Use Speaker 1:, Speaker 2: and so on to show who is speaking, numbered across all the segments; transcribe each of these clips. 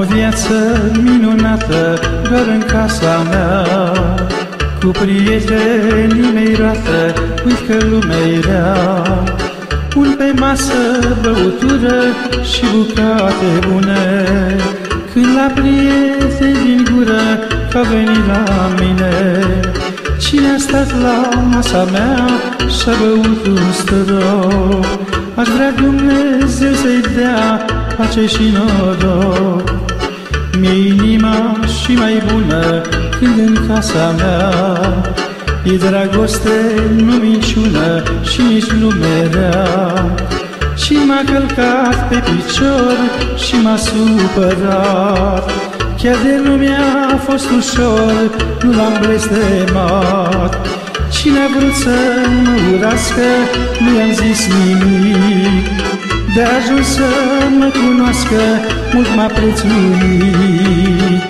Speaker 1: viață minunată doar în casa mea, cu prietenii mei roată, uit că lumea-i rea. Pun pe masă băutură și bucate bune, când la prieteni din gură că veni la mine. Cine a stat la masa mea și-a băut un strop, aș vrea Dumnezeu să-i dea pace și noroc. Mi-e inima și mai bună când în casa mea e dragoste, nu minciună și nici lume rea. Și m-a călcat pe picior și m-a supărat, chiar de nu mi-a fost ușor, nu l-am blestemat. Cine a vrut să mă urască, nu i-am zis nimic, de ajuns să mă cunoască, mult m-a prețuit.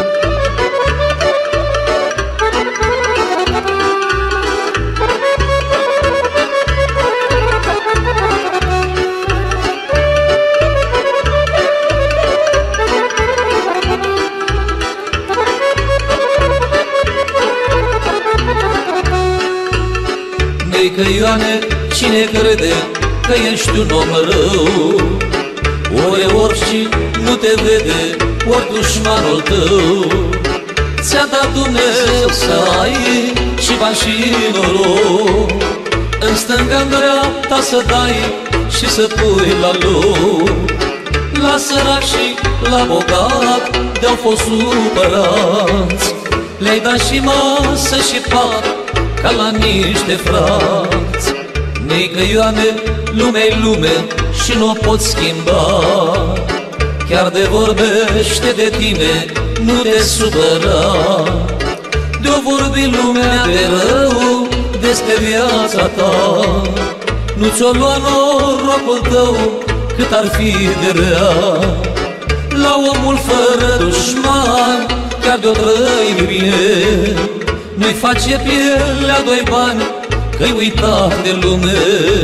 Speaker 2: Că Ioane, cine crede că ești un om rău, ori și nu te vede, ori dușmanul tău. Ți-a dat Dumnezeu să ai și bani și noroc, în stânga, în dreapta să dai și să pui la loc. La sărac și la bogat de-au fost supărați, le-ai dat și masă și pat ca la niște frați. Neică Ioane, lumea-i lume și nu o poți schimba, chiar de vorbește de tine, nu te supăra. De-o vorbi lumea de rău despre viața ta, nu ți-o lua norocul tău cât ar fi de rea. La omul fără dușman, chiar de-o trăi bine, nu-i face pielea doi bani, că-i uitat de lume.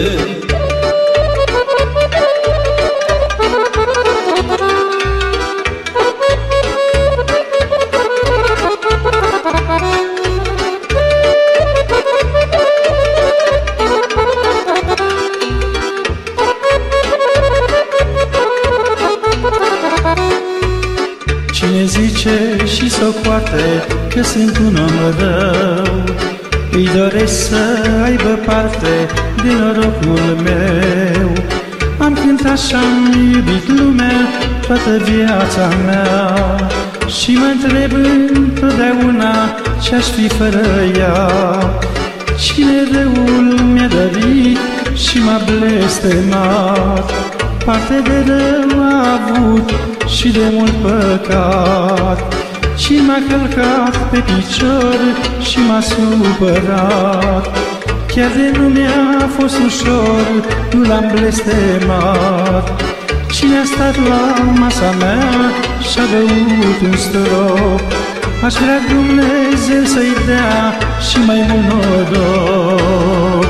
Speaker 1: Cine zice și socoate că sunt un om rău, îi doresc să aibă parte de norocul meu. Am cântat și-am iubit lumea toată viața mea și mă întreb întotdeauna ce-aș fi fără ea. Cine răul mi-a dărit și m-a blestemat, parte de rău a avut și de mult păcat. Cine m-a călcat pe picior și m-a supărat, chiar de nu mi-a fost ușor, nu l-am blestemat. Cine a stat la masa mea și-a băut un strop, aș vrea Dumnezeu să-i dea și mai mult noroc.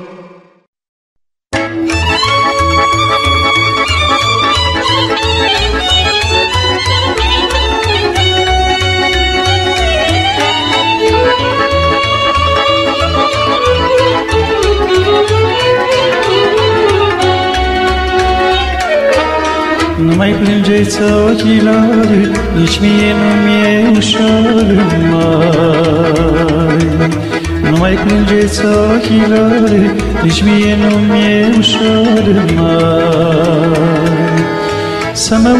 Speaker 1: Nu mai plângeți ochilor, nici mie nu mi-e ușor mai. Nu mai plângeți ochilor, nici mie nu mi-e ușor mai. Să mă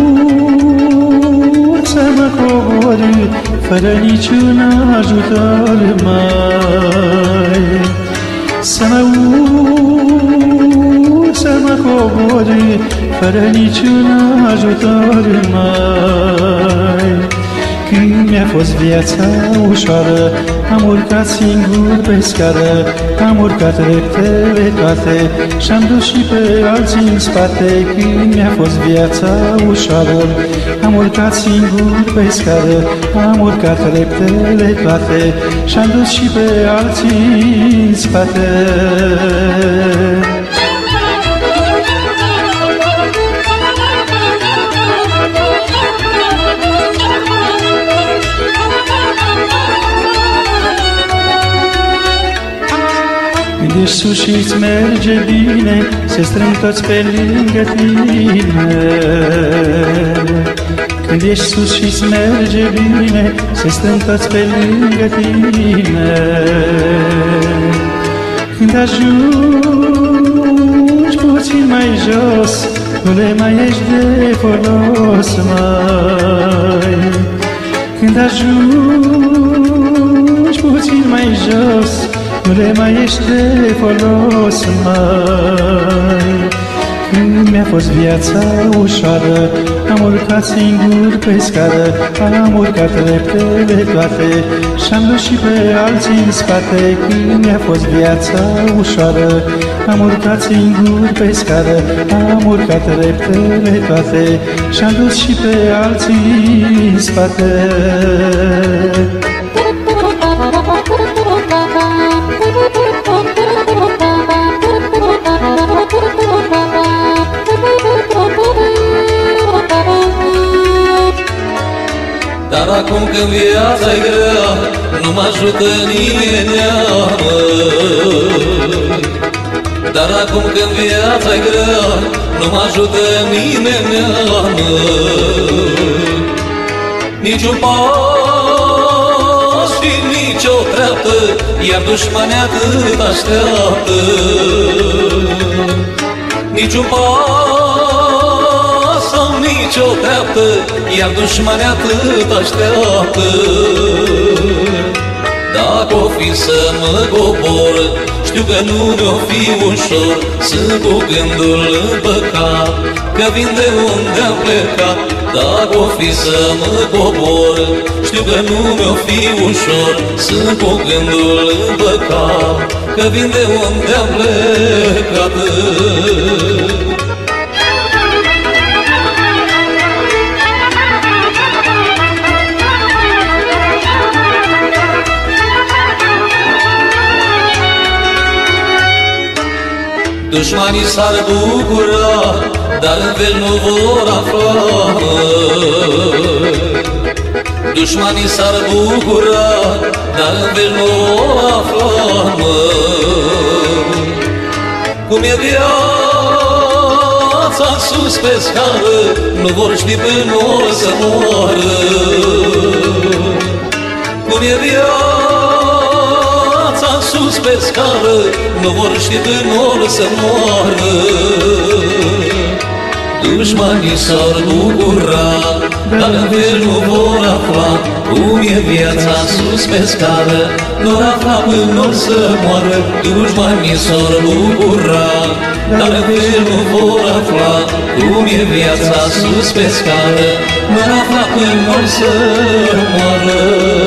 Speaker 1: urc, să mă cobor, fără niciun ajutor mai. Să mă urc, să mă cobor, fără niciun ajutor mai. Când mi-a fost viața ușoară, am urcat singur pe scară, am urcat reptele toate și-am dus și pe alții în spate. Când mi-a fost viața ușoară, am urcat singur pe scară, am urcat reptele toate și-am dus și pe alții în spate. Când ești sus și îți merge bine, se strâng toți pe lângă tine. Când ești sus și îți merge bine, se strâng toți pe lângă tine. Când ajungi puțin mai jos, nu le mai ești de folos, măi. Când ajungi puțin mai jos, nu le mai ești de folos, măi. Când mi-a fost viața ușoară, am urcat singur pe scară, am urcat reptele toate și-am dus și pe alții în spate. Când mi-a fost viața ușoară, am urcat singur pe scară, am urcat reptele toate și-am dus și pe alții în spate.
Speaker 2: Dar acum când viața-i grea, nu mă ajută nimeni, măi. Dar acum când viața-i grea, nu mă ajută nimeni, măi. Nici un pas și nici o treaptă, iar dușmanii atât așteaptă. Nici un pas sau nici o treaptă, iar dușmanii atât așteaptă. Dacă o fi să mă cobor, știu că nu mi-o fi ușor. Sunt cu gândul împăcat, că vin de unde am plecat. Dacă o fi să mă cobor, știu că nu mi-o fi ușor. Sunt cu gândul împăcat, că vin de unde am plecat. Dușmanii s-ar bucura, dar în veci nu vor afla. Dușmanii s-ar bucura, dar în veci nu vor afla. Cum e viața sus pe scară, nu vor ști până o să moară. Cum e viața sus pe scară, nu vor ști până o să moară. Dușmanii s-ar bucura, dar în veci nu vor afla. Cum e viața sus pe scară, nu vor afla până o să moară. Dușmanii s-ar bucura, dar în veci nu vor afla. Cum e viața sus pe scară, nu vor afla până o să moară.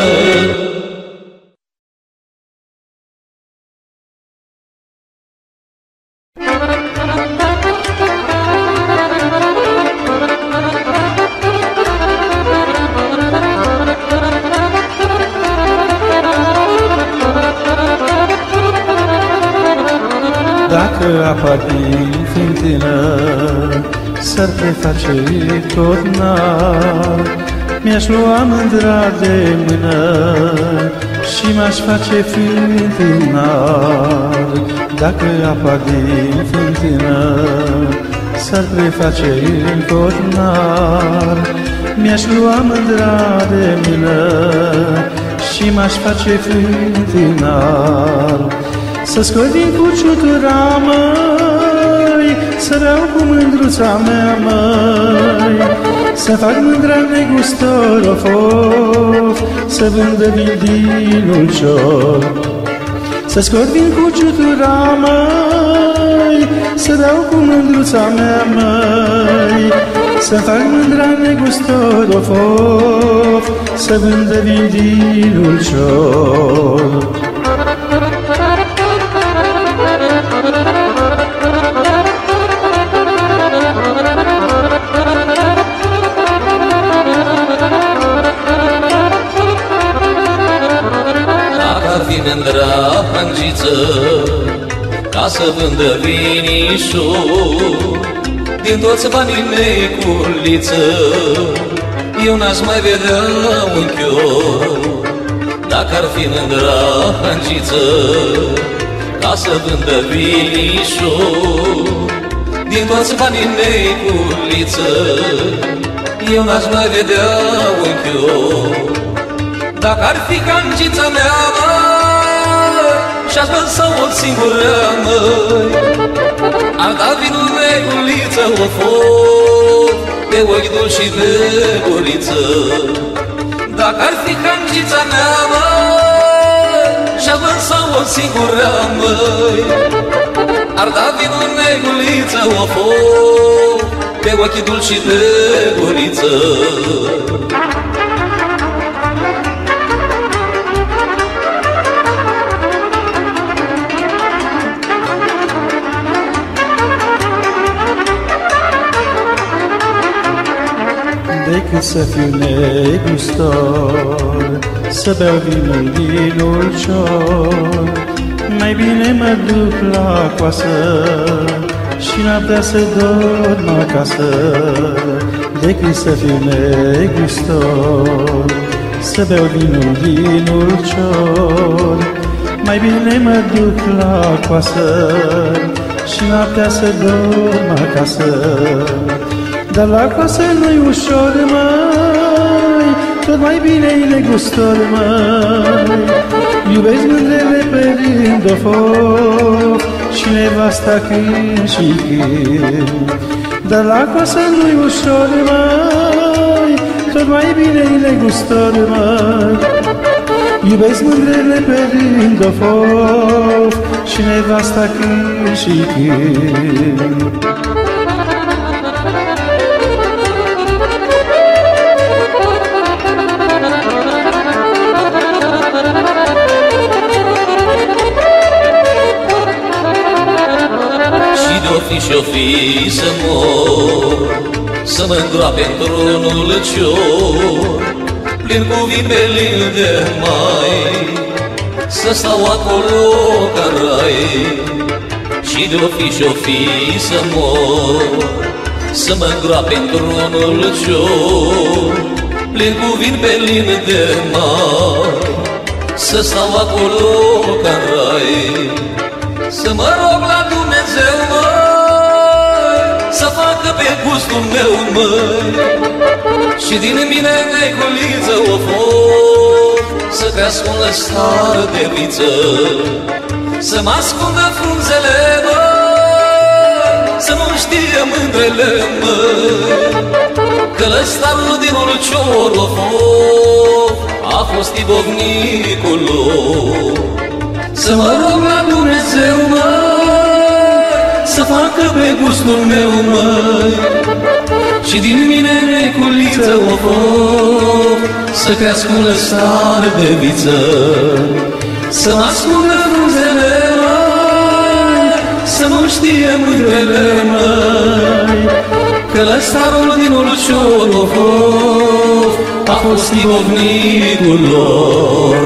Speaker 1: Dacă apa din fântână s-ar preface tot n-ar, mi-aș lua mândra de mână și m-aș face fântânar. Dacă apa din fântână s-ar preface tot n-ar, mi-aș lua mândra de mână și m-aș face fântânar. Să scot din cuciutura, măi, să beau cu mândruța mea, măi, să fac mândra negustor, of, of, să vândă vindinul cior. Să scot din cuciutura, măi, să beau cu mândruța mea, măi, să fac mândra negustor, of, of, să vândă vindinul cior.
Speaker 2: Mândra hangiță, ca să vândă vinișor, din toți banii mei cu liță, eu n-aș mai vedea un chior. Dacă ar fi mândra hangiță, ca să vândă vinișor. Din toți banii mei cu liță eu n-aș mai vedea unchiul. Dacă ar fi cangița mea, și-aș lăsa o singură, măi, ar da vinul meu cu liță o foc pe ochi dulci și pe guriță. Dacă ar fi cangița mea, măi, și-aș lăsa o singură, măi, ar da vinul meu cu liță o foc pe ochi dulci și pe guriță.
Speaker 1: Decât să fiu negustor, să beau vinul din ulcior, mai bine mă duc la coasă și noaptea să dorm acasă. Decât să fiu negustor, să beau vinul din ulcior, mai bine mă duc la coasă și noaptea să dorm acasă. Dar la coasă nu-i ușor, măi, tot mai bine-i negustor, măi. Iubesc mândrele pe rând o foc și nevasta când și când. Dar la coasă nu-i ușor, măi, tot mai bine-i negustor, măi. Iubesc mândrele pe rând o foc și nevasta când și când.
Speaker 2: Și-o fi să mor, să mă îngroape într-un lăcior, plin cu vin pe lin de mai, să stau acolo ca rai. Și de-o fi să mor, să mă îngroape într-un lăcior, plin cu vin pe lin de mai, să stau acolo ca rai. Să mă rog la Dumnezeu, măi, să facă pe gustul meu, măi, și din mine neculiță o foc, să crească un lăstar de viță. Să mă ascundă frunzele, măi, să nu știe mândrele, măi, că lăstarul din ulcior o foc a fost ibovnicul lor. Să mă rog la Dumnezeu, măi, să facă pe gustul meu, măi, și din mine neculiță o foc, să crească un lăstar de viță. Să mă ascundă frunzele, măi, să nu știe mândrele, măi, că lăstarul din ulcior o foc a fost ibovnicul lor.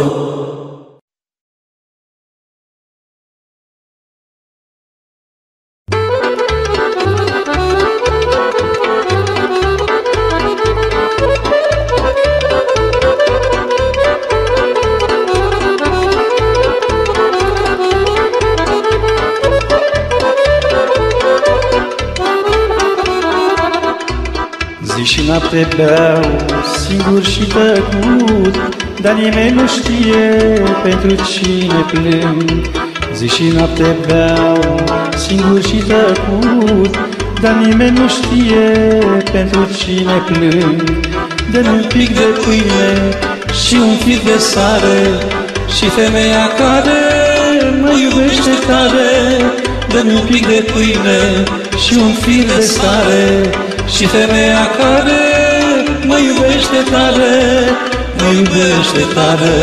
Speaker 1: Și noapte beau, singur și tăcut, dar nimeni nu știe pentru cine plâng. Zi și noapte beau, singur și tăcut, dar nimeni nu știe pentru cine plâng. Dă-mi un pic de pâine și un fir de sare, și femeia care mă iubește tare. Dă-mi un pic de pâine și un fir de sare, și femeia care mă iubește tare, mă iubește tare.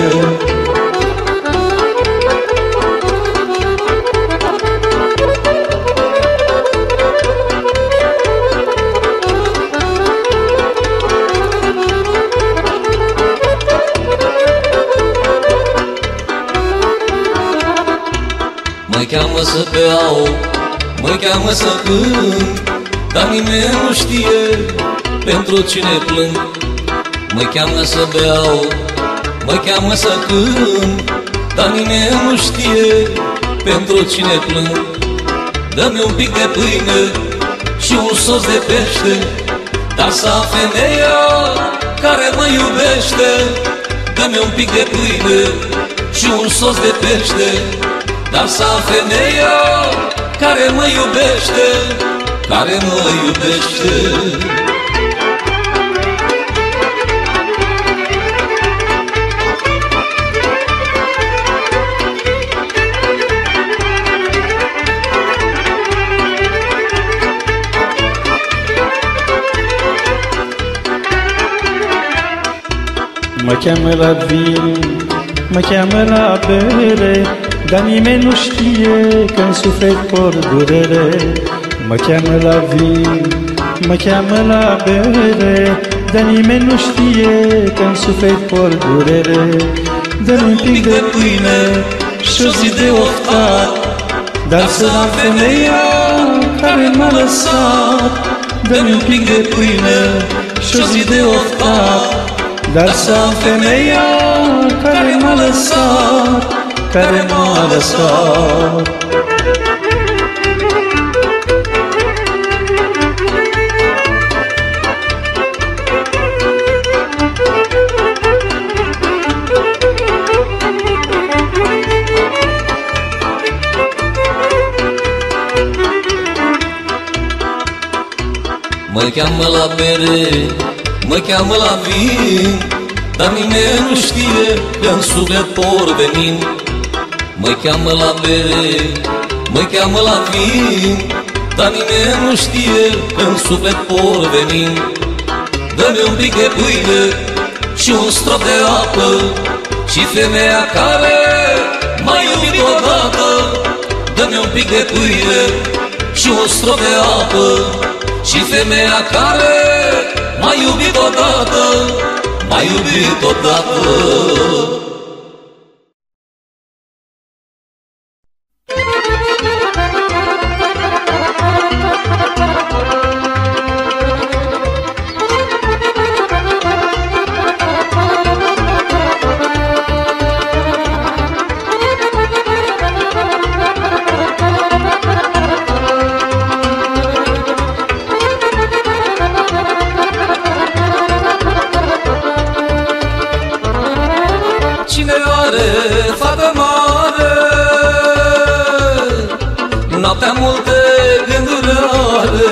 Speaker 2: Mă cheamă să beau, mă cheamă să cânt, dar nimeni nu știe pentru cine plâng. Mă cheamă să beau, mă cheamă să cânt, dar nimeni nu știe pentru cine plâng. Dă-mi un pic de pâine și un sos de pește, dar să am femeia care mă iubește. Dă-mi un pic de pâine și un sos de pește, dar să am femeia care mă iubește, care mă iubește.
Speaker 1: Mă cheamă la vin, mă cheamă la bere, dar nimeni nu știe că-n suflet por durere. Mă cheamă la vin, mă cheamă la bere, dar nimeni nu știe că-n suflet por durere. Dă-mi un pic de pâine și o zi de oftat, dar să am femeia care m-a lăsat. Dă-mi un pic de pâine și o zi de oftat, dar să am femeia care m-a lăsat, care m-a lăsat.
Speaker 2: Mă cheamă la bere, mă cheamă la vin, dar nimeni nu știe că-n suflet por venin. Mă cheamă la bere, mă cheamă la vin, dar nimeni nu știe că-n suflet por venin. Dă-mi un pic de pâine și un strop de apă, și femeia care m-a iubit odată. Dă-mi un pic de pâine și un strop de apă, și femeia care m-a iubit odată, m-a iubit odată. Noaptea multe gânduri are,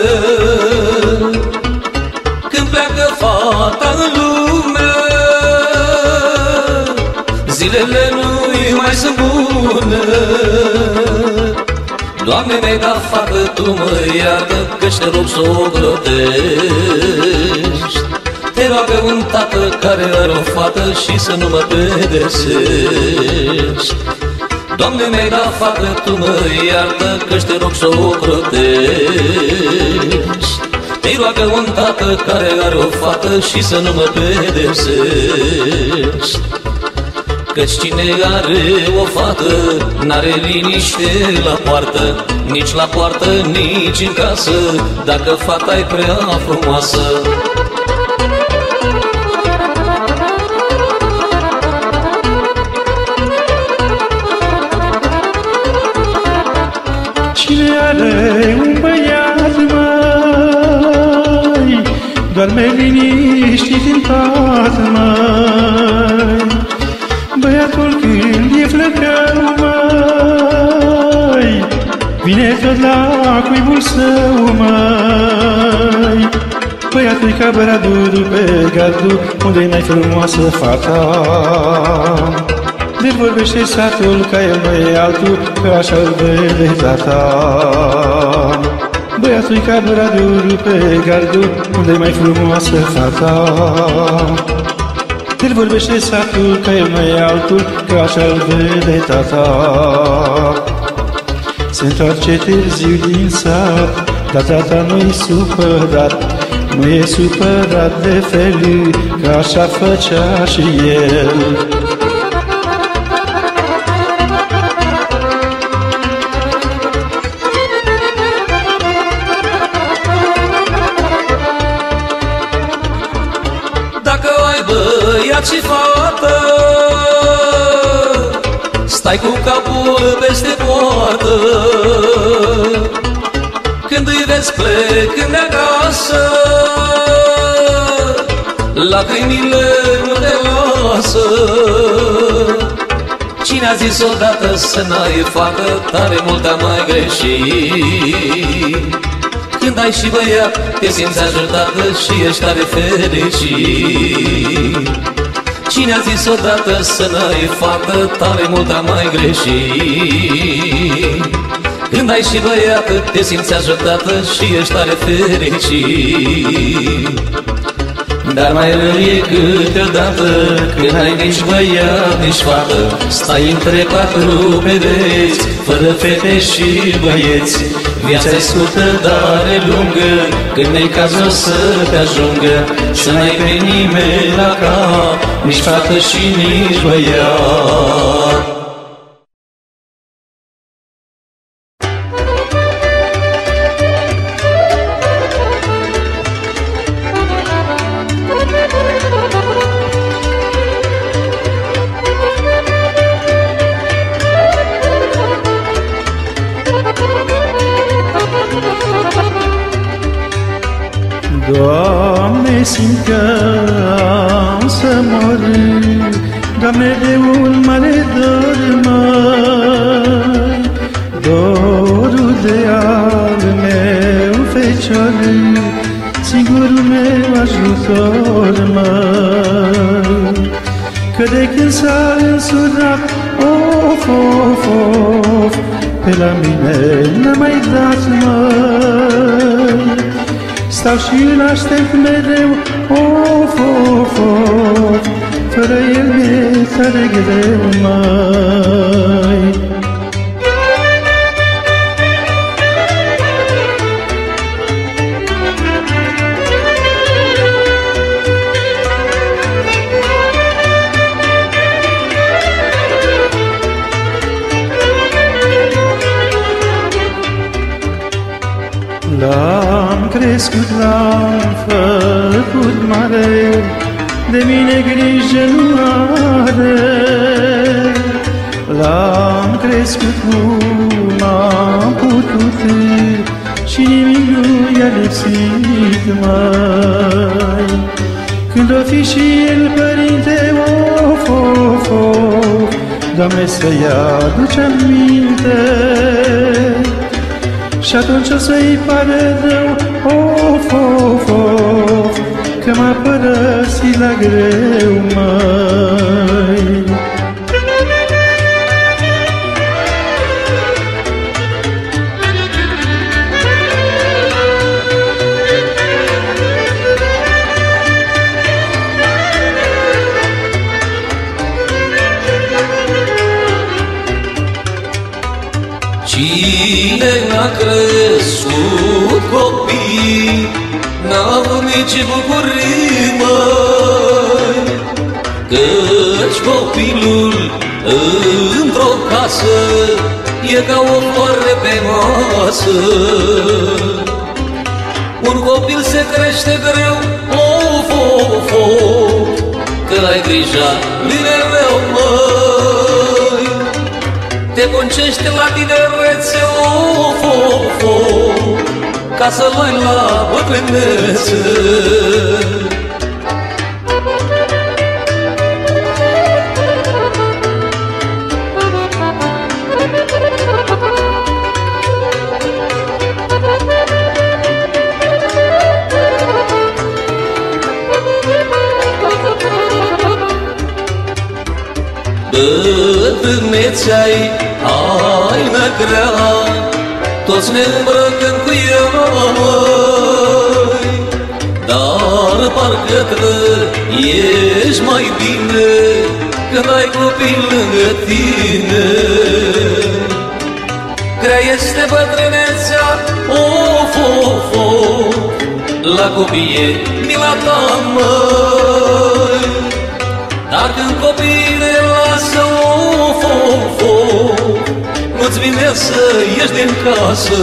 Speaker 2: când pleacă fata în lume, zilele nu-i mai sunt bune. Doamne, mi-ai dat fată, Tu mă iartă, că-și te rog să o grădești. Te roagă un tată care are o fată și să nu mă pedepsești. Doamne, mi-ai dat fată, Tu mă iartă, că-și te rog să o crotești. Te-i roagă un tată care are o fată și să nu mă pedepsești. Căci cine are o fată n-are liniște la poartă, nici la poartă, nici în casă, dacă fata-i prea frumoasă.
Speaker 1: Cine are un băiat, măi, doarme liniștit în pat, măi. Băiatul când e flăcău, măi, vine tot la cuibul său, măi. Băiatul-i ca băradu pe gardul, unde-i mai frumoasă fata. De vorbește satul ca el nu e altul, că așa-l vede tata. Băiatul-i ca băradu pe gardul, unde-i mai frumoasă fata. De vorbește satul ca el nu e altul, că așa-l vede tata. Se întoarce târziu din sat, dar tata nu-i supărat. Nu e supărat de felul, că așa făcea și el.
Speaker 2: Dacă ai băiat și fată, stai cu capul peste poartă, când îi vezi plecând de acasă, lacrimile nu te lasă. Cine a zis odată să n-ai fată, tare mult am mai greșit. Când ai și băiat, te simți ajutată și ești tare fericit. Cine a zis odată să n-ai fată, tare mult am mai greșit. Când ai și băiat, te simți ajutată și ești tare fericit. Dar mai rău e câteodată când ai nici băiat, nici fată, stai între patru pereți, fără fete și băieți. Viața-i scurtă, dar e lungă, când ne-i cazul să te ajungă, să n-ai pe nimeni la cap, nici fată și nici băiat.
Speaker 1: Doamne, simt că am să mor, Doamne, de un mare dor măi, dorul de al meu fecior, singurul meu ajutor măi. Că de când s-a însurat, of, of, of, pe la mine n-a mai dat măi. Stau și îl aștept mereu, of, of, of, fără el mi-e tare greu, măi. L-am crescut, l-am făcut mare, de mine grijă nu are. L-am crescut cum am putut și nimic nu i-a lipsit mai. Când o fi și el părinte, of, of, of, Doamne, să-i aduce aminte. Și atunci o să-i pare rău, of, of, of, că m-a părăsit la greu, măi.
Speaker 2: Cine n-a crescut copii, n-a avut nici bucurii, măi, căci copilul într-o casă e ca o floare pe masă. Un copil se crește greu, of, of, of, că ai grija lui mereu, măi. Te muncește la tinerețe, of, of, of, ca să-l ai la bătrânețe. Bătrânețea-i haină grea, toți ne îmbrăcăm cu ea, măi, dar parcă trăiești mai bine când ai copil lângă tine. Grea este bătrânețea, of, of, of, la copii e mila ta, măi, dar când copiii ne lasă, of, of, of, nu-ți vine să ieși din casă.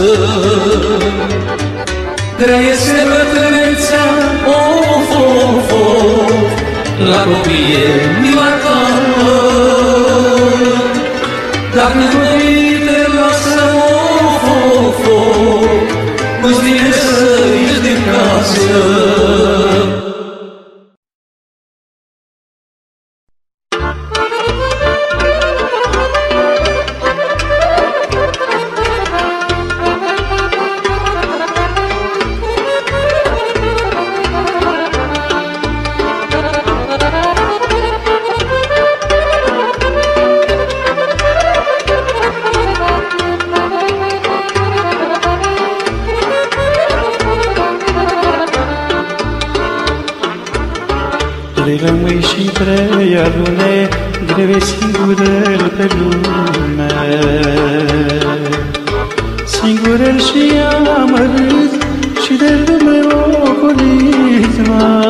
Speaker 2: Grea este bătrânețea, of, of, of, la copii e mila ta, Dacă copiii te lasă îți vine să ieși din casă.
Speaker 1: Trei lămâi și trei alune, greve singurel pe lume. Singurel și amărât și de lume ocolit,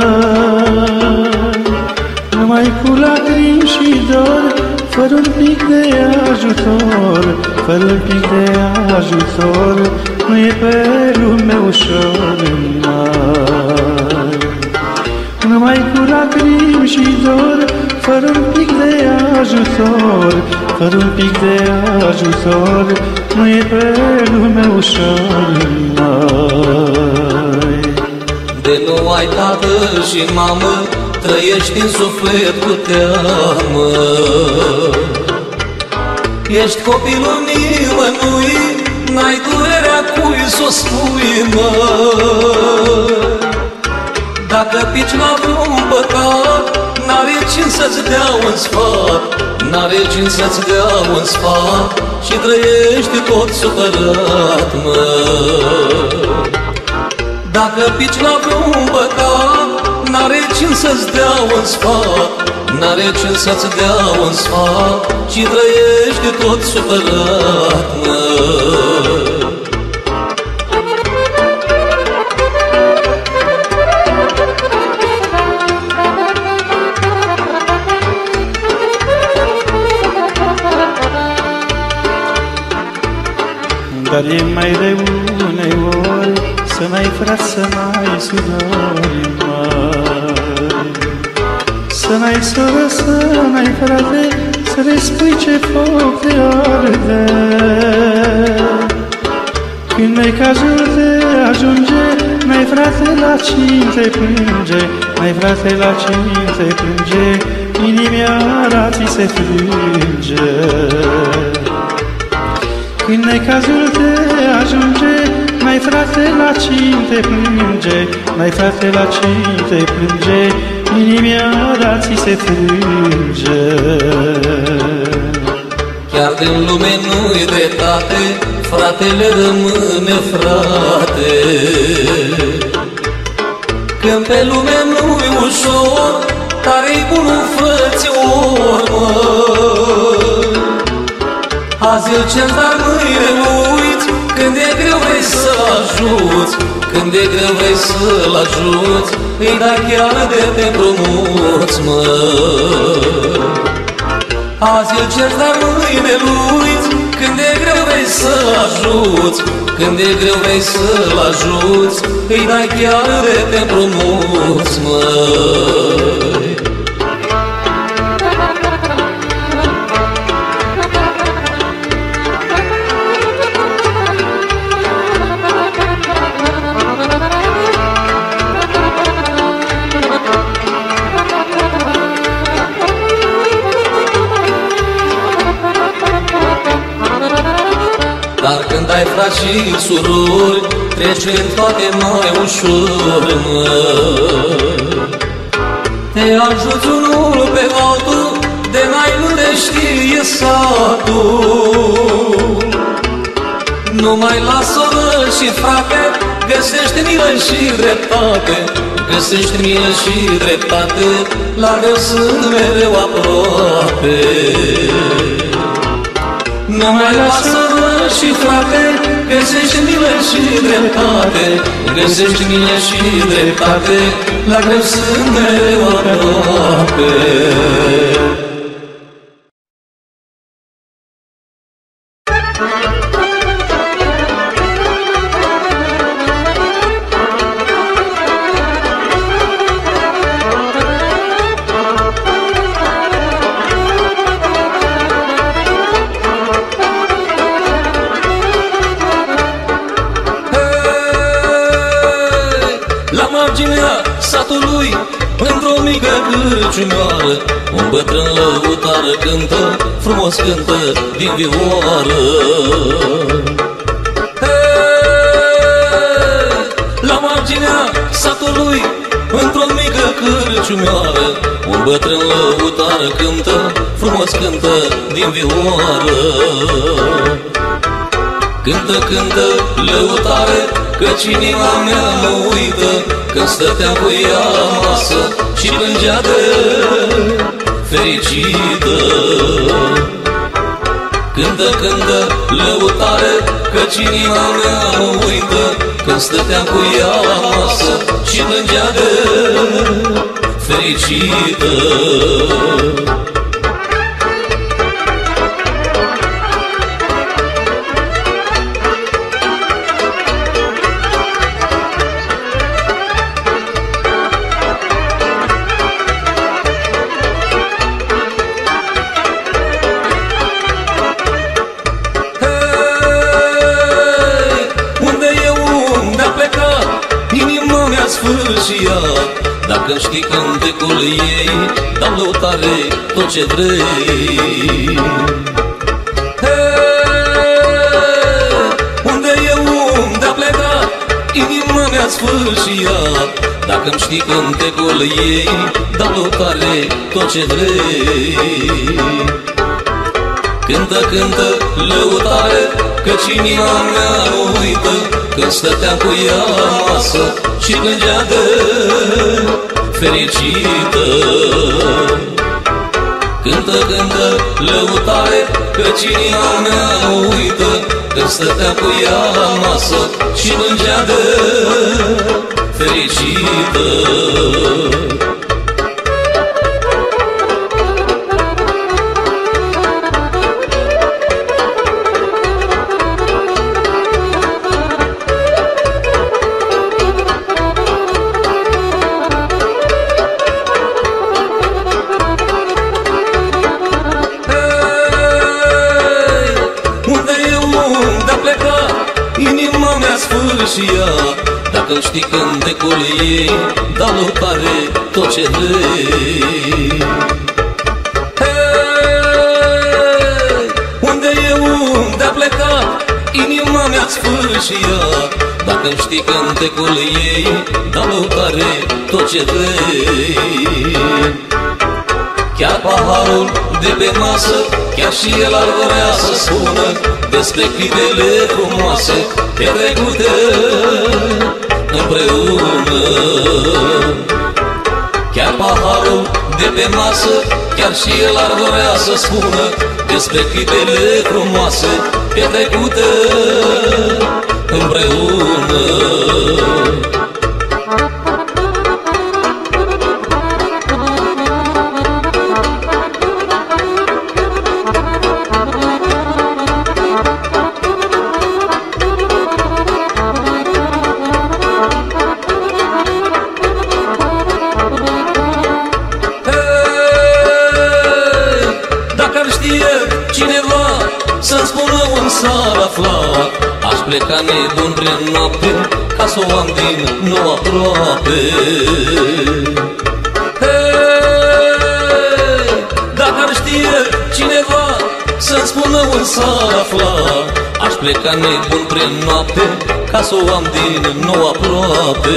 Speaker 1: mai numai cu lacrimi și dor, fără un pic de ajutor, fără un pic de ajutor, nu e pe lume ușor, mai numai cu lacrimi și dor, fără un pic de ajutor, fără un pic de ajutor, nu e pe lume ușor, mai.
Speaker 2: De nu ai tată și mamă, trăiești în suflet cu teamă. Ești copilul nimănui, n-ai durerea cui s-o spui, mă. Dacă pici la vreun păcat, n-are cine să-ți dea un sfat, n-are cine să-ți dea un sfat, și trăiești tot supărat, mă. Dacă pici la vreun păcat, n-are cine să-ți dea un sfat, n-are cine să-ți dea un sfat, și trăiești tot supărat, mă.
Speaker 1: Dar e mai rău uneori să n-ai frat, să n-ai sudori mari, să n-ai soră, să n-ai frate, să le spui ce foc te arde. Când n-ai cazul de ajunge, n-ai frate la cine te plânge, n-ai frate la cine te plânge, inimioara ți se frânge. Când n-ai cazul de ajunge, n-ai frate la cine te plânge, n-ai frate la cine te plânge, inimioara ți se frânge.
Speaker 2: Chiar din lume nu-i dreptate, fratele rămâne frate. Când pe lume nu-i ușor, tare-i bunul frățior, mă. Azi îl cer, dar mâine uiți, când e greu vrei să-l ajuți, când e greu vrei să-l ajuți, îi dai chiar de te împrumuți, mă. Azi îl cer, dar mâine uiți, când e greu vrei să-l ajuți, când e greu vrei să-l ajuți, îi dai chiar de te împrumuți, mă. Dar când ai frați și surori, trece toate mai ușor, mă. Te ajuți unul pe altul, de n-ai nu te știe satul. Numai la soră și frate, găsești milă și dreptate, găsești milă și dreptate, la greu sunt mereu aproape. Numai la soră și frate, găsești milă și dreptate, găsești milă și dreptate, la greu sunt mereu aproape. satului, într-o mică cârciumioară, un bătrân lăutar cântă, frumos cântă din vioară. La marginea satului, într-o mică cârciumioară, un bătrân lăutar cântă, frumos cântă din vioară. Cântă, cântă, lăutare, căci inima mea mă uită, când stăteam cu ea la masă și plângea de fericită. Cântă, cântă, lăutare, căci inima mea mă uită, când stăteam cu ea la masă și plângea de fericită. Dacă știi cântecul ei, dau lăutare tot ce vrei. Unde e unde-a plecat, inima mea sfârșiat. Dacă-mi știi cântecul ei, dau lăutare tot ce vrei. Cântă, cântă, lăutare, căci inima mea nu uită, când stăteam cu ea la masă și plângea de fericită. Cântă, cântă, lăutare, căci inima mea nu uită, când stăteam cu ea la masă și plângea de fericită. Dacă știi cântecul ei, dau lăutare tot ce vrei. Unde e unde-a plecat, inima mea sfârșiat. Dacă știi cântecul ei, dau lăutare tot ce vrei. Chiar paharul de pe masă, chiar și el ar vrea să spună despre clipele frumoase petrecute împreună. Chiar paharul de pe masă, chiar și el ar vrea să spună despre clipele frumoase petrecute împreună. Aș pleca nebun prin noapte, ca s-o am din nou aproape. Dacă ar știe cineva să-mi spună un s-ar afla, aș pleca nebun prin noapte, ca s-o am din nou aproape.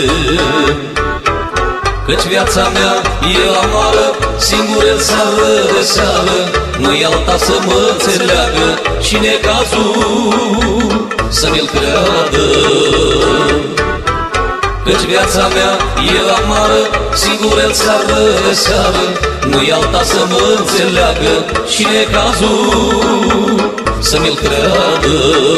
Speaker 2: Căci viața mea e amară, singur el seară de seară, nu-i alta să mă înțeleagă și necazul să mi-l creadă. Căci viața mea e amară, singur el seară de seară, nu-i alta să mă înțeleagă și necazul să mi-l creadă.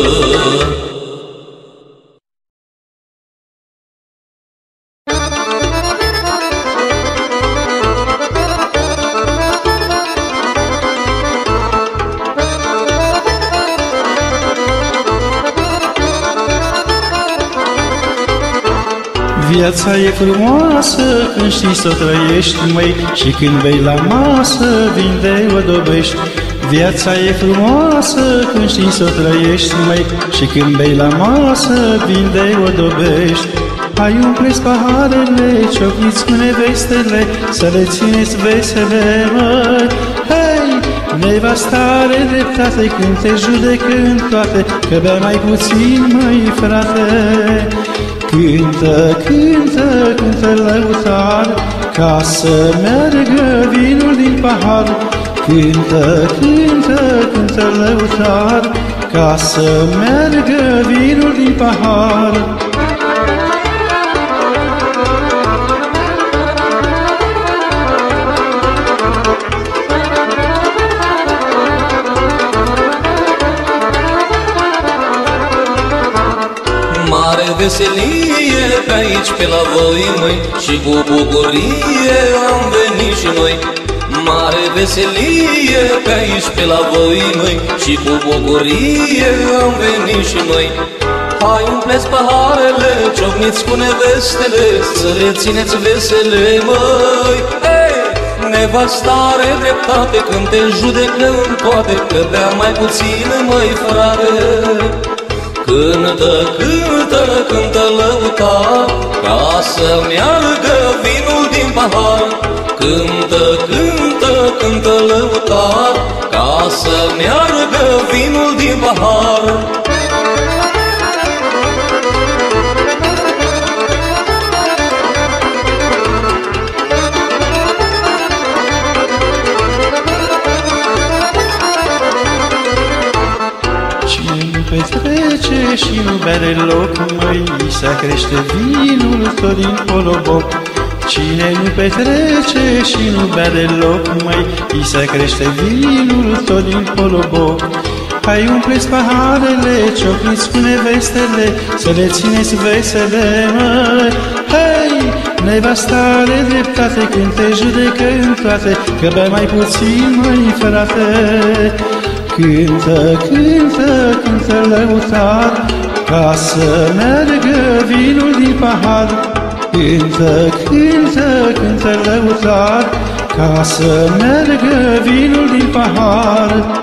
Speaker 1: Viața e frumoasă când știi să o trăiești, măi, și când bei la masă vin de odobești. Viața e frumoasă când știi să o trăiești, măi, și când bei la masă vin de odobești. Hai umpleți paharele, ciocniți cu nevestele, să le țineți vesele, măi. Hei, nevasta are dreptate când te judecă în toate, că bea mai puțin, măi, frate. Cântă, cântă, cântă lăutar, ca să meargă vinul din pahar. Cântă, cântă, cântă lăutar, ca să meargă vinul din pahar.
Speaker 2: Mare veselie pe aici, pe la voi, măi, și cu bucurie am venit și noi. Mare veselie pe aici, pe la voi, măi, și cu bucurie am venit și noi. Hai umpleți paharele, ciocniți cu nevestele, să le țineți vesele, măi. Hey! Nevasta are dreptate când te judecă în toate, că bea mai puțin, măi, frate. Cântă, cântă, cântă lăutar, ca să meargă vinul din pahar. Cântă, cântă, cântă lăutar, ca să meargă vinul din pahar.
Speaker 1: Petrece și nu bere loc, măi, să crește vinul tot din poloboc. Cine nu petrece și nu bere loc, măi, să crește vinul tot din poloboc. Hai umpleți paharele, ciocniți cu nevestele, să le țineți vesele, măi. Hei, nevasta are dreptate când te judecă în toate, că bea mai puțin, măi, frate. Cântă, cântă, cântă lăutar, ca să meargă vinul din pahar. Cântă, cântă, cântă lăutar, ca să meargă vinul din pahar.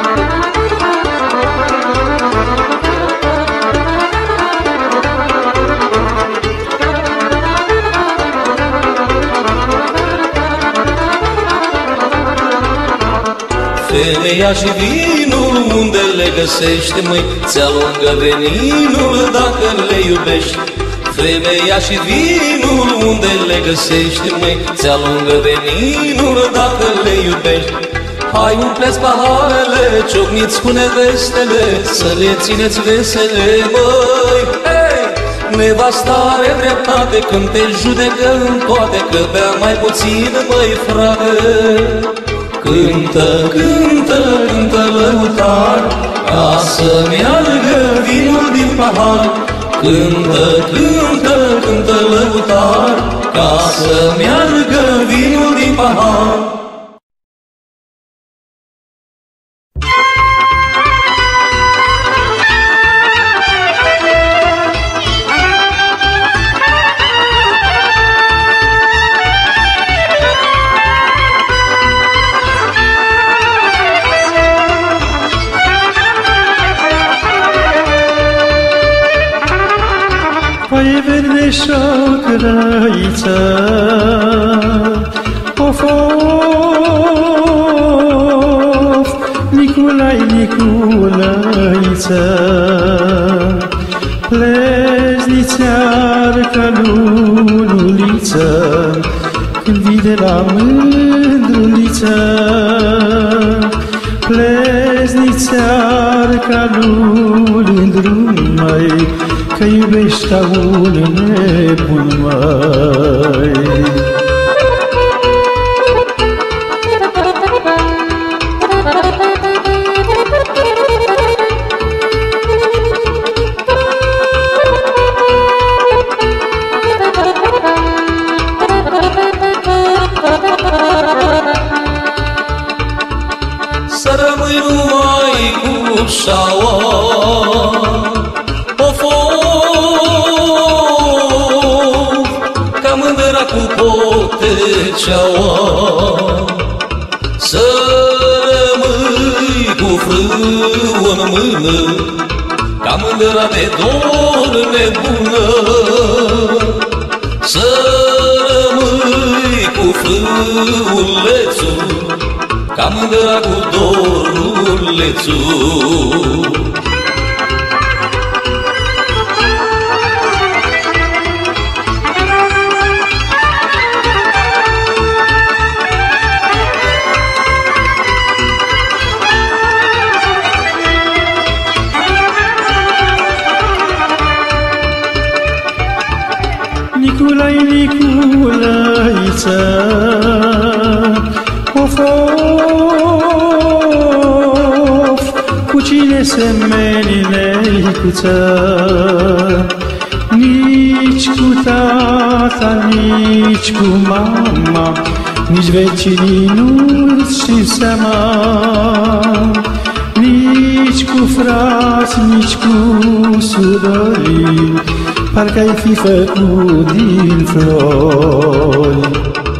Speaker 2: Femeia și vinul unde le găsești, măi, ți-alungă veninul dacă le iubești. Femeia și vinul unde le găsești, măi, ți-alungă veninul dacă le iubești. Hai umpleți paharele, ciocniți cu nevestele, să le țineți vesele, măi. Hey! Nevasta are dreptate când te judecă în toate, că bea mai puțin, măi, frate. Cântă, cântă, cântă lăutar, ca să meargă vinul din pahar. Cântă, cântă, cântă lăutar, ca să meargă vinul din pahar.
Speaker 1: Foaie verde și-o crăiță, of, Niculai, Niculăiță, pleznițear ca lunuliță, când vine la mândruliță. Pleznițear ca lulândru, măi, că iubești ca un nebun, măi.
Speaker 2: Să rămâi numai cu șaua, ca mândra cu poteceaua. Să rămâi cu frâu în mână, ca mândra mândra de dor nebună, să rămâi cu frâulețul, ca mândra cu dorulețul.
Speaker 1: Niculai, Niculaiță, of, cu cine semeni neicuță? Nici cu tata, nici cu mama, nici vecinii nu-ți știu seama. Nici cu frați, nici cu sudorii, parcă-ai fi făcut din flori.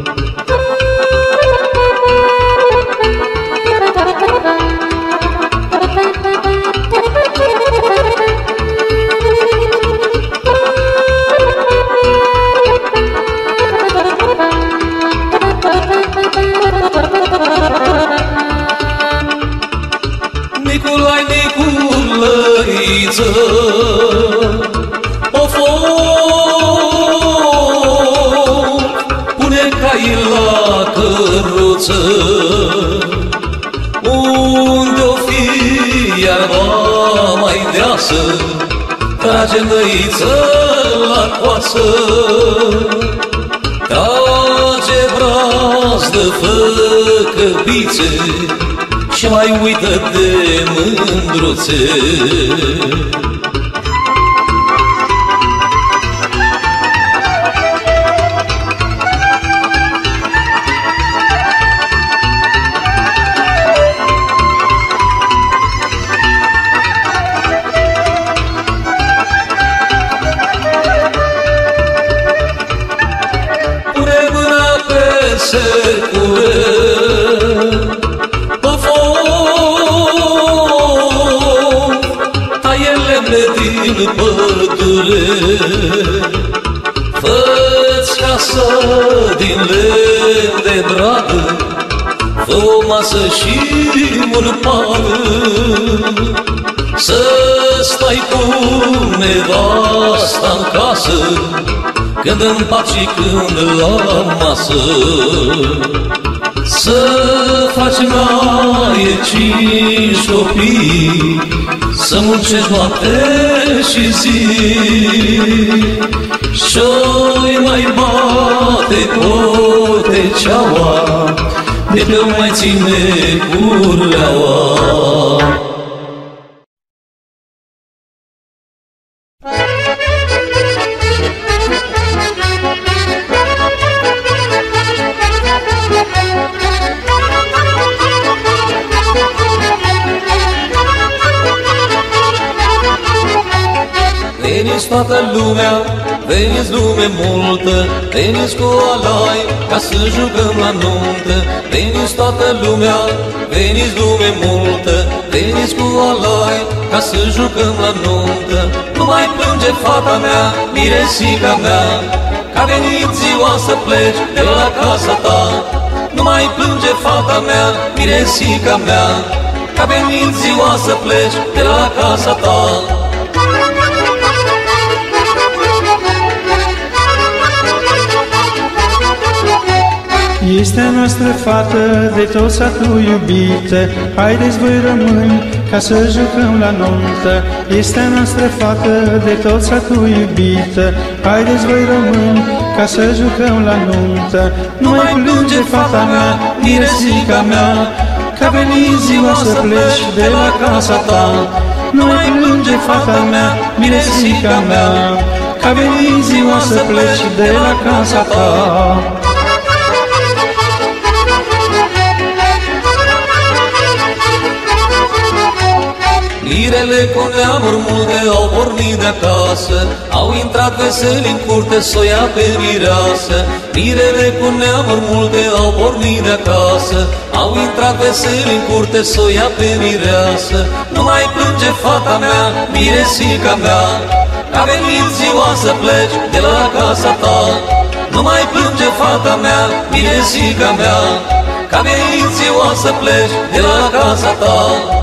Speaker 2: Niculai, Niculaiță, of, pune cai la căruță, unde-o fi iarba mai deasă, trage măiță la coasă, trage brazdă, fă căpițe, și mai uită de mândruțe. Pune mâna pe secure, din pădure, fă-ți casă din lemn de bradă, fă o masă și un pat, să stai cu nevasta în casă, când împac și când la masă. Să faci naie 5 copii, să muncești noapte și zi, și-oi mai bate poteceaua, de pe mai ține curleaua. Veniți toată lumea, veniți lume multă, veniți cu alai ca să jucăm la nuntă. Veniți toată lumea, veniți lume multă, veniți cu alai ca să jucăm la nuntă. Nu mai plânge fata mea, miresica mea, că-a venit ziua să pleci de la casa ta. Nu mai plânge fata mea, miresica mea, că-a venit ziua să pleci de la casa ta.
Speaker 1: Este a noastră fată, de tot satul iubită, haideți voi români, ca să jucăm la nuntă. Este a noastră fată, de tot satul iubită, haideți voi români, ca să jucăm la nuntă. Nu mai plânge fata mea, miresica mea, că-a venit ziua să pleci de la casa ta. Nu mai plânge fata mea, miresica mea, că-a venit ziua să pleci de la casa ta.
Speaker 2: Mirele cu neamuri multe au pornit de acasă, au intrat veseli în curte s-o ia pe mireasă. Mirele cu neamuri multe au pornit de acasă, au intrat veseli în curte s-o ia pe mireasă. Nu mai plânge fata mea, miresica mea, că a venit ziua să pleci de la casa ta. Nu mai plânge fata mea, miresica mea, că a venit ziua să pleci de la casa ta.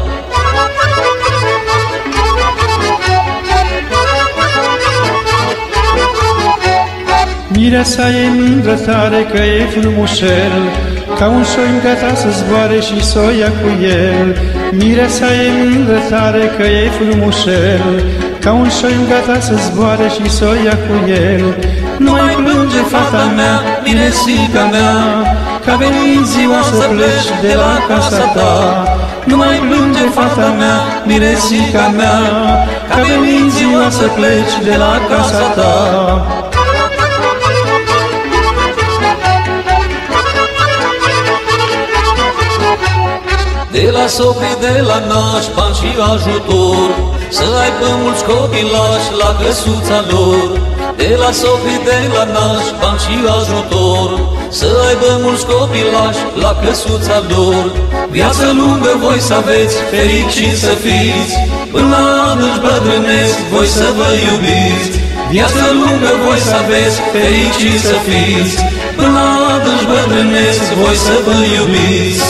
Speaker 1: Mireasa e mândră tare că e frumușel, ca un șoim gata să zboare și s-o ia cu el. Mireasa e mândră tare că e frumușel, ca un șoim gata să zboare și s-o ia cu el. Nu mai plânge fata mea, miresica mea, că a venit ziua să pleci de la casa ta. Nu mai plânge fata mea, miresica mea, că a venit ziua să pleci de la casa ta.
Speaker 2: De la socri, de la nași, bani și ajutor, să aibă mulți copilași la căsuța lor. De la socri, de la nași, bani și ajutor, să aibă mulți copilași la căsuța lor. Viață lungă voi să aveți, fericiți să fiți, până la adânci bătrânesc voi să vă iubiți. Viață lungă voi să aveți, fericiți să fiți, până la adânci bătrânesc voi să vă iubiți.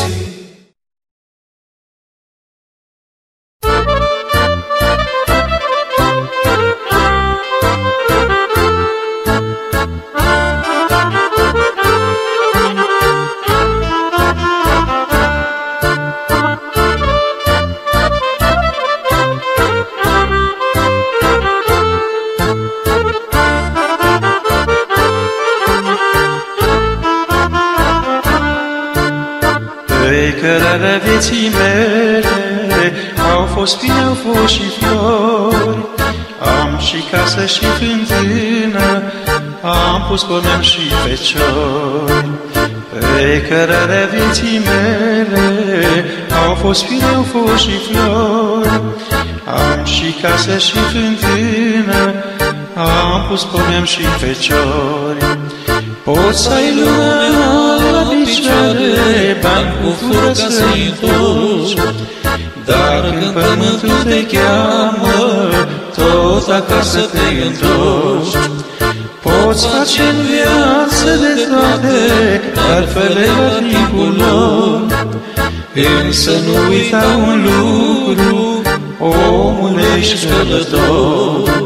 Speaker 1: Cărarea vieții mele au fost bine, au fost și flori, am și casă și fântână, am pus pomen și feciori. Pe cărarea vieții mele au fost bine, au fost și flori, am și casă și fântână, am pus pomen și feciori. Poți să ai lumea la picioare, bani cu fură să-i întorci, dar când pământul te cheamă, tot acasă te întorci. Poți face în viață de toate, dar fă-le la timpul lor, însă nu uita un lucru, omul ești călător.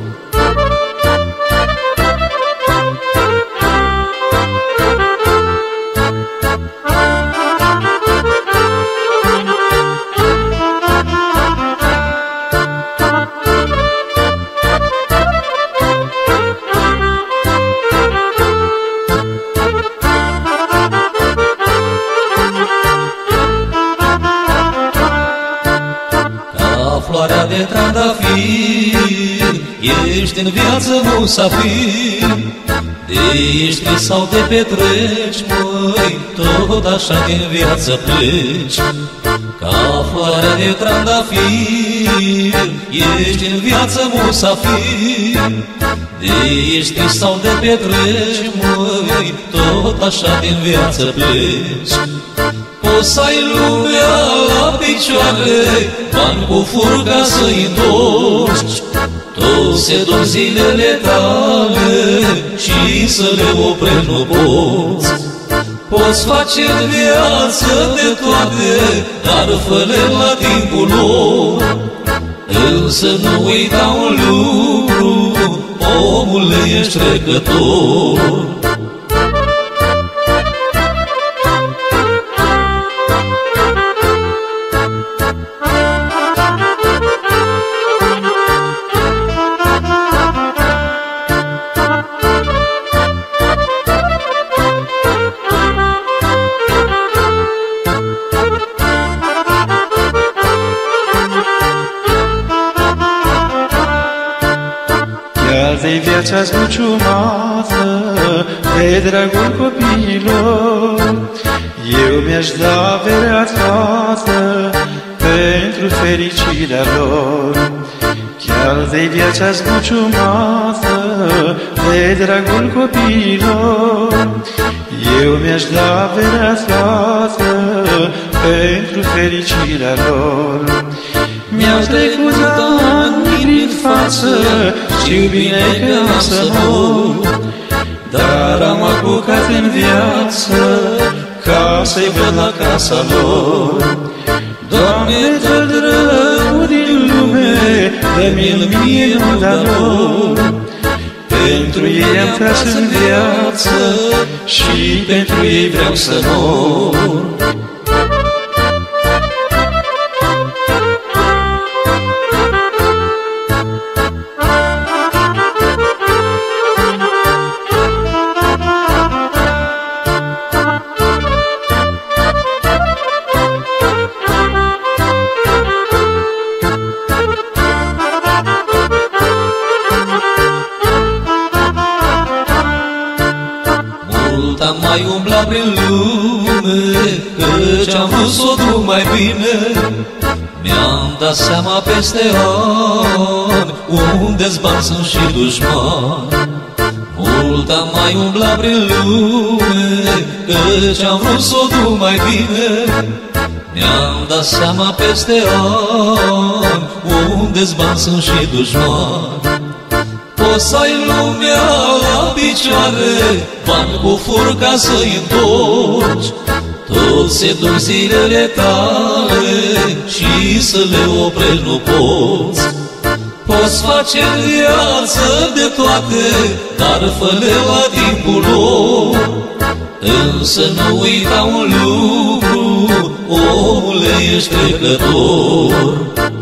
Speaker 2: Floarea de trandafir, ești în viață musafir. De ești sau te petreci, măi, tot așa din viață pleci. Ca floarea de trandafir, ești în viață musafir. De ești sau te petreci, măi, tot așa din viață pleci. Poți să ai lumea la picioare, bani cu furca să-i întorci, tot se duc zilele tale și să le oprești nu poți. Poți face în viață de toate, dar fă-le la timpul lor, însă nu uita un lucru, omule, ești trecător.
Speaker 1: De viața zbuciumată, de dragul copiilor, eu mi-aș da averea toată, pentru fericirea lor. Chiar de viața zbuciumată, de dragul copiilor, eu mi-aș da averea toată pentru fericirea lor. Mi-au trecut ani prin față, știu bine că am să mor, dar am apucat în viață ca să-i văd la casa lor. Doamne, tot rău din lume, dă-mi-l mie, nu da lor. Pentru ei am tras în viață și pentru ei vreau să mor.
Speaker 2: Am mai umblat prin lume, căci am vrut să o duc mai bine. Mi-am dat seama peste ani, unde-s bani sunt și dușmani. Mult am mai umblat prin lume, căci am vrut să o duc mai bine. Mi-am dat seama peste ani, unde-s bani sunt și dușmani. Poți să ai lumea la picioare, bani cu fur ca să-i întorci. Toți se duc zilele tale și să le oprești nu poți. Poți face în viață de toate, dar fă-le la timpul lor. Însă nu uita un lucru, omule, ești trecător.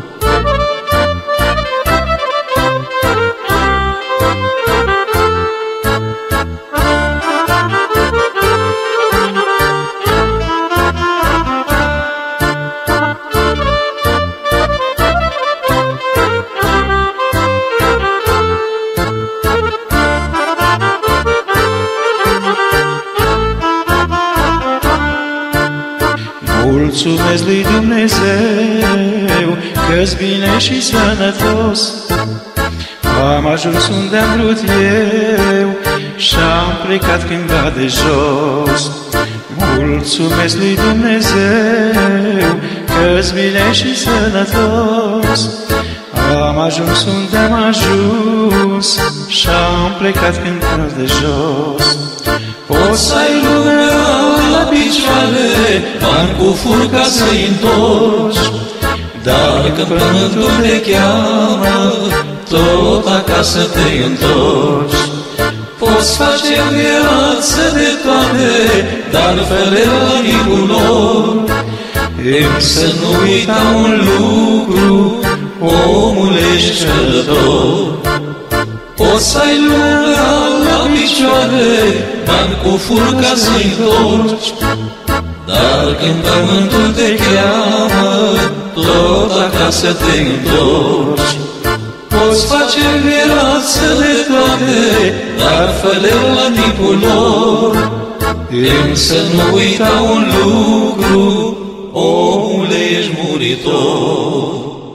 Speaker 1: Mulțumesc lui Dumnezeu că-s bine și sănătos. Am ajuns unde am vrut eu și-am plecat cândva de jos. Mulțumesc lui Dumnezeu că-s bine și sănătos. Am ajuns unde am ajuns și-am plecat cândva de jos. Poți să ai lumea la picioare, bani cu fur ca să-i întorci, dar când pământul te cheamă, tot acasă te întorci. Poți face viață de toate, dar fă-le la timpul lor. Însă nu uita un lucru, omul ești călător. Poți să ai lumea la picioare, bani cu fur ca să-i întorci, dar când pământul te cheamă, tot acasă te întorci. Poți face viață de toate, dar fă-le la timpul lor. Însă nu uita un lucru, omule, ești muritor.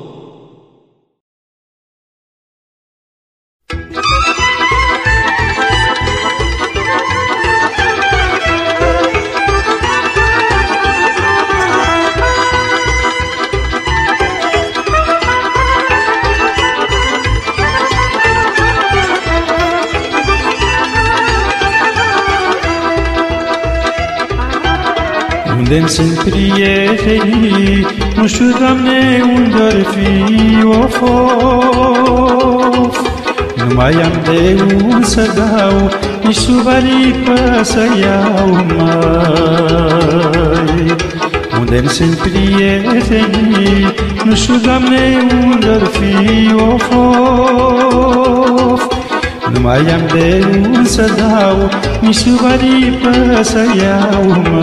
Speaker 1: Unde-mi sunt prietenii, nu știu, Doamne, unde-or fi, of, of. Nu mai am de unde să dau, nici sub aripă să iau, măi. Unde-mi sunt prietenii, nu știu, Doamne, unde-or fi, of, of. Nu mai am de unde să dau, nici sub aripă să iau,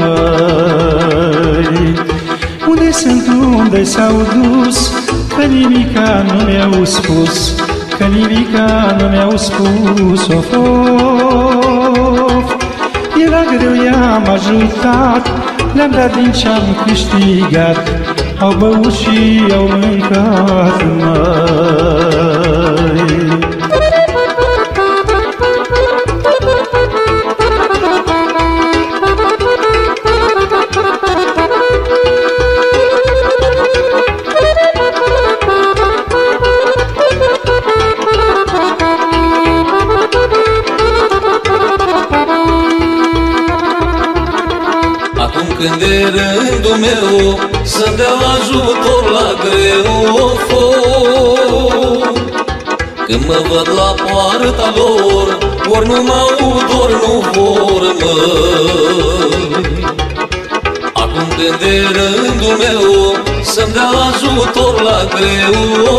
Speaker 1: măi. Unde sunt, unde s-au dus, că nimica nu mi-au spus, că nimica nu mi-au spus, of, of. Era greu, i-am ajutat, le-am dat din ce-am câștigat, au băut și au mâncat, măi.
Speaker 2: Când e rândul meu să-mi dea ajutor la greu, când mă văd la poarta lor, ori nu mă aud, ori nu vor, măi. Acum când e rândul meu să-mi dea ajutor la greu,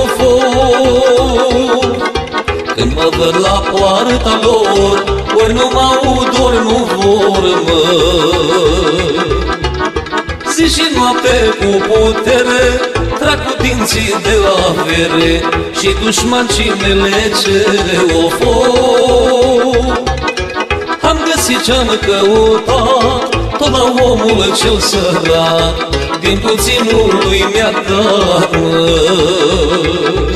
Speaker 2: când mă văd la poarta lor, ori nu mă aud, ori nu vor, măi. Zi și noapte cu putere trag cu dinții de avere și dușman cine le cere, Am găsit ce-am căutat, tot la omul cel sărac, din puținul lui mi-a dat, măi.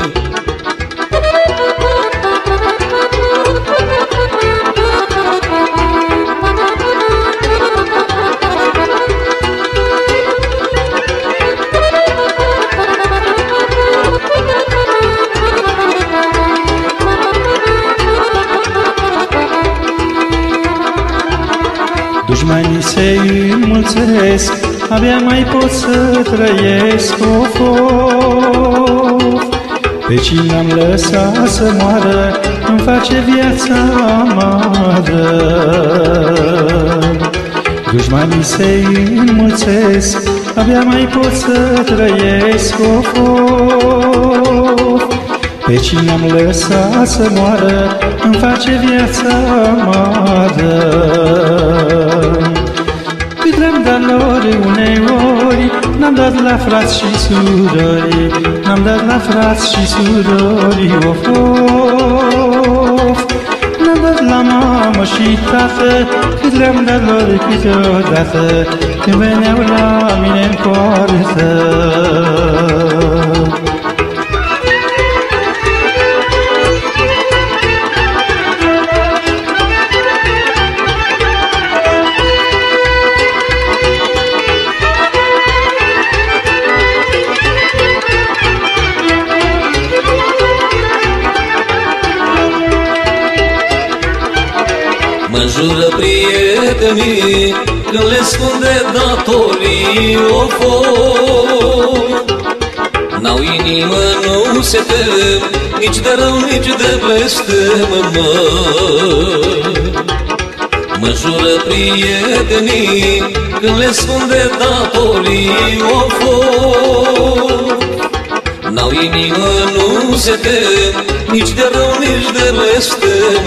Speaker 1: Dușmanii se înmulțesc, abia mai pot să trăiesc, Pe cine am lăsat să moară, îmi face viața amară. Dușmanii se înmulțesc, abia mai pot să trăiesc, Pe cine am lăsat să moară, îmi face viața amară. Cât le-am dat lor uneori, n-am dat la frați și surori, n-am dat la frați și surori, N-am dat la mamă și tată, cât le-am dat lor câteodată, când veneau la mine în poartă.
Speaker 2: Mă jură prietenii când le spun de datorii, N-au inimă, nu se tem, nici de rău, nici de blestem, Mă jură prietenii când le spun de datorii, N-au inimă, nu se tem, nici de rău, nici de blestem,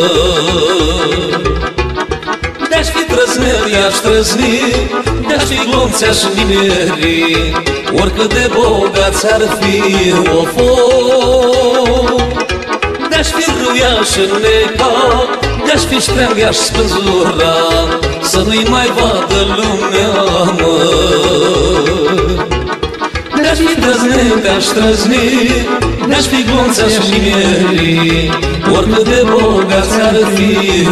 Speaker 2: De-aș fi trăznel, i-aș trăzni, de-aș fi glumț, i-aș nimeri, oricât de bogați ar fi, De-aș fi râu, i-aș înneca, de-aș fi ștreang, i-aș spânzura, să nu-i mai vadă lumea, De-aș fi trăznel, te-aș trăzni, de-aș fi glumț, i-aș nimeri, oricât de bogați ar fi,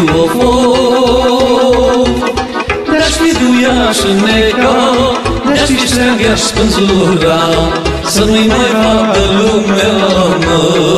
Speaker 2: De-aș fi râu, i-aș înneca, de-aș fi ștreang, i-aș spânzura, să nu-i mai vadă lumea,